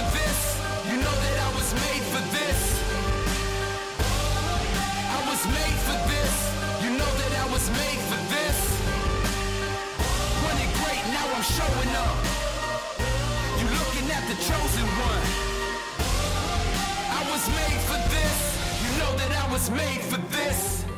for this. You know that I was made for this. I was made for this. You know that I was made for this. Running great, now I'm showing up. You looking at the chosen one. I was made for this. You know that I was made for this.